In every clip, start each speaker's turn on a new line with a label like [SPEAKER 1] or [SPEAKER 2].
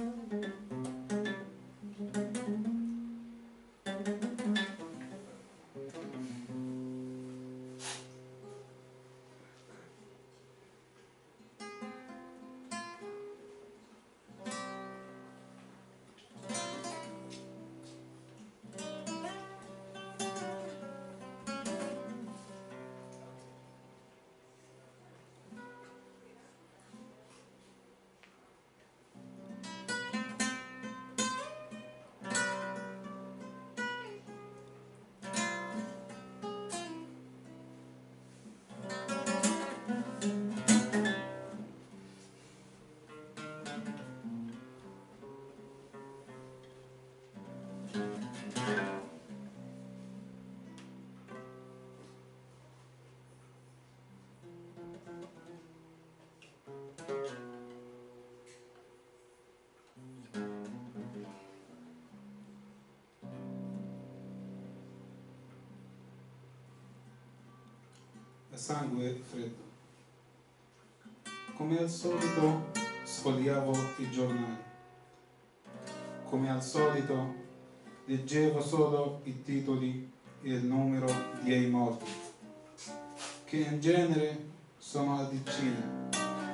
[SPEAKER 1] A sangue freddo. Come al solito sfogliavo i giornali. Come al solito leggevo solo i titoli e il numero dei morti, che in genere sono a decine.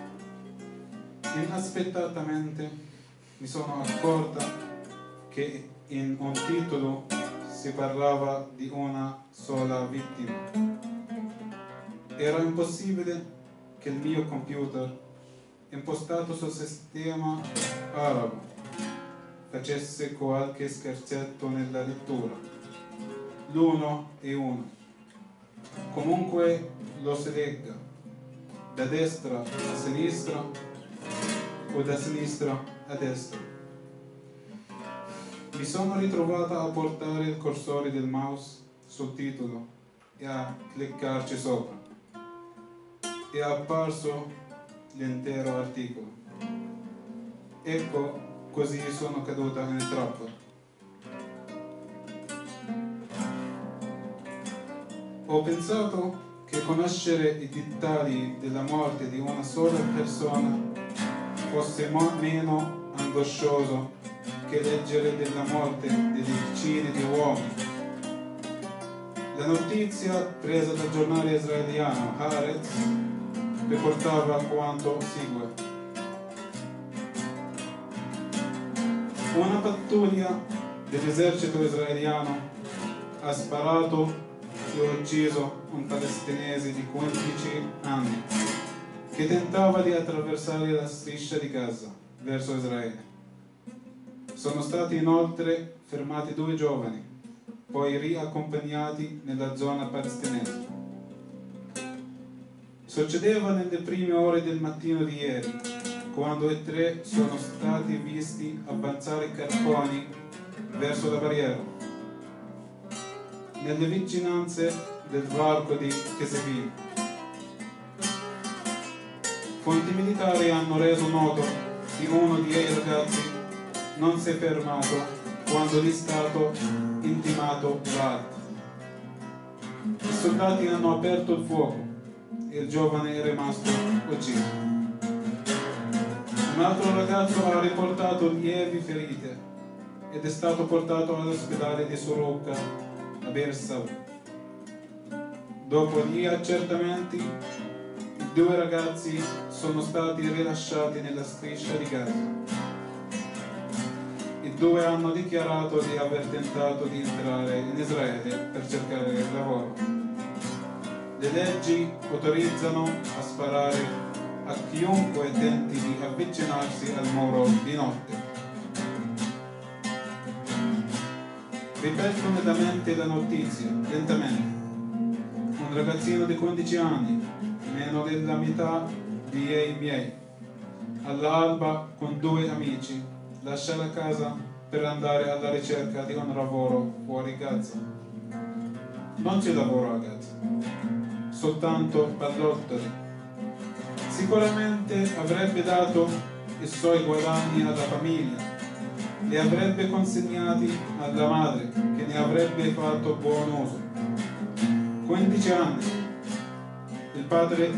[SPEAKER 1] Inaspettatamente mi sono accorta che in un titolo si parlava di una sola vittima. Era impossibile che il mio computer, impostato sul sistema arabo, facesse qualche scherzetto nella lettura. L'uno e uno. Comunque lo si legga, da destra a sinistra o da sinistra a destra. Mi sono ritrovata a portare il cursore del mouse sul titolo e a cliccarci sopra. È apparso l'intero articolo. Ecco, così sono caduta in trappola. Ho pensato che conoscere i dettagli della morte di una sola persona fosse meno angoscioso che leggere della morte di decine di uomini. La notizia presa dal giornale israeliano Haaretz riportava quanto segue. Una pattuglia dell'esercito israeliano ha sparato e ucciso un palestinese di 15 anni che tentava di attraversare la striscia di Gaza verso Israele. Sono stati inoltre fermati 2 giovani, poi riaccompagnati nella zona palestinese. Succedeva nelle prime ore del mattino di ieri, quando i 3 sono stati visti avanzare carponi verso la barriera, nelle vicinanze del varco di Kesevin. Fonti militari hanno reso noto che uno dei ragazzi non si è fermato quando gli è stato intimato l'altro. I soldati hanno aperto il fuoco e il giovane è rimasto ucciso. Un altro ragazzo ha riportato lievi ferite ed è stato portato all'ospedale di Soroka a Beersheba. Dopo gli accertamenti, i 2 ragazzi sono stati rilasciati nella striscia di Gaza. I 2 hanno dichiarato di aver tentato di entrare in Israele per cercare lavoro. Le leggi autorizzano a sparare a chiunque tenti di avvicinarsi al muro di notte. Ripeto lentamente la notizia, lentamente. Un ragazzino di 15 anni, meno della metà dei miei, all'alba con 2 amici, lascia la casa per andare alla ricerca di un lavoro fuori Gaza. Non c'è lavoro a Gaza, soltanto pallottoli. Sicuramente avrebbe dato i suoi guadagni alla famiglia, li avrebbe consegnati alla madre che ne avrebbe fatto buon uso. 15 anni, il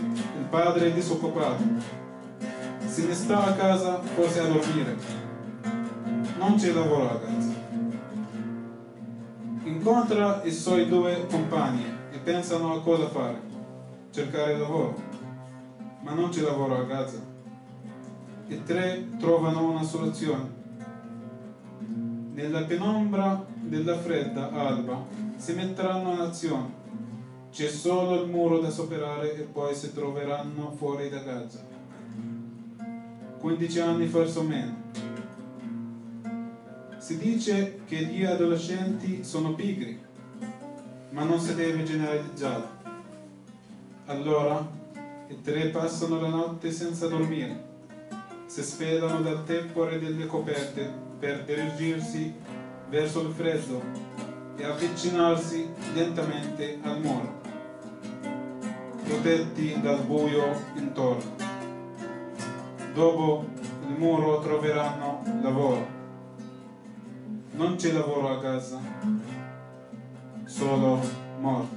[SPEAKER 1] padre è disoccupato, se ne sta a casa forse a dormire. non c'è lavoro a casa. Incontra i suoi due compagni e pensano a cosa fare, cercare lavoro, ma non c'è lavoro a casa. I tre trovano una soluzione. Nella penombra della fredda alba si metteranno in azione. C'è solo il muro da superare e poi si troveranno fuori da casa. 15 anni, forse o meno. Si dice che gli adolescenti sono pigri, ma non si deve generalizzare. Allora i tre passano la notte senza dormire, si sfidano dal tepore delle coperte per dirigirsi verso il freddo e avvicinarsi lentamente al muro, protetti dal buio intorno. Dopo il muro troveranno lavoro. Non c'è lavoro a casa, solo morte.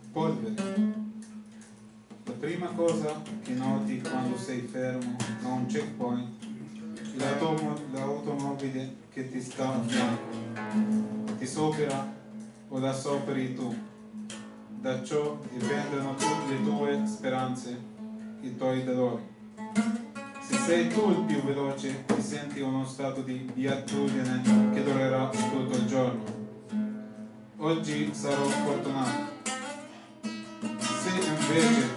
[SPEAKER 1] polvere. La prima cosa che noti quando sei fermo a un checkpoint è l'automobile che ti sta a fianco, ti sopra o la sopri tu. Da ciò dipendono tutte le tue speranze, i tuoi dolori. Se sei tu il più veloce, ti senti uno stato di beatitudine che durerà tutto il giorno. Oggi sarò fortunato. Se invece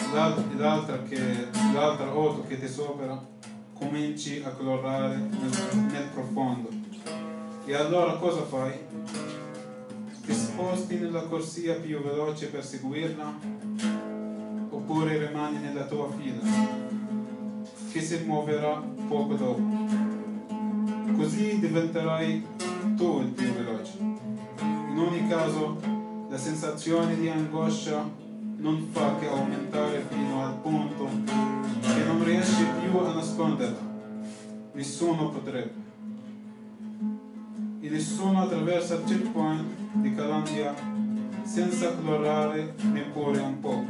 [SPEAKER 1] l'altra auto che ti sopra cominci a colorare nel profondo, e allora cosa fai? Ti sposti nella corsia più veloce per seguirla, oppure rimani nella tua fila che si muoverà poco dopo? Così diventerai tu il più veloce. In ogni caso la sensazione di angoscia non fa che aumentare fino al punto che non riesci più a nasconderla. Nessuno potrebbe. E nessuno attraversa il checkpoint di Calandia senza colorare neppure un po'.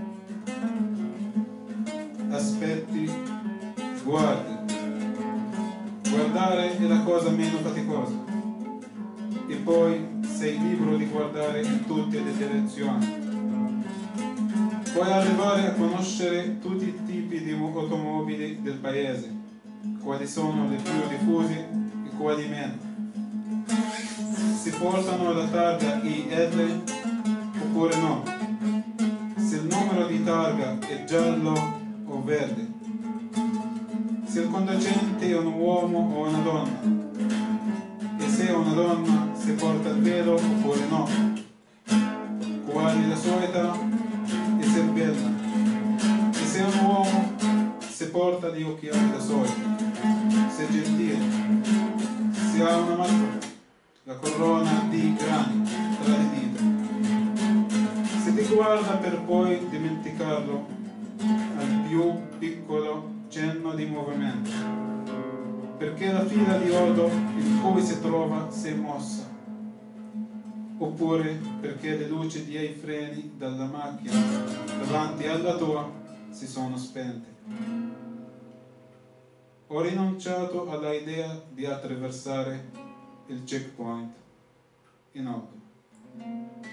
[SPEAKER 1] Aspetti, guardi. Guardare è la cosa meno faticosa. E poi sei libero di guardare in tutte le direzioni. Puoi arrivare a conoscere tutti i tipi di automobili del paese, quali sono le più diffuse e quali meno. Si portano la targa IL oppure no, se il numero di targa è giallo o verde, se il conducente è un uomo o una donna, e se è una donna si porta il velo oppure no, qual è la sua età, e se è bella, e se è un uomo si porta gli occhiali da sole, se è gentile, se ha una maschera, la corona di grani tra le dita, se ti guarda per poi dimenticarlo al più piccolo cenno di movimento, perché la fila di auto in cui si trova si è mossa, oppure perché le luci dei freni della macchina davanti alla tua si sono spente. Ho rinunciato alla idea di attraversare il checkpoint in auto.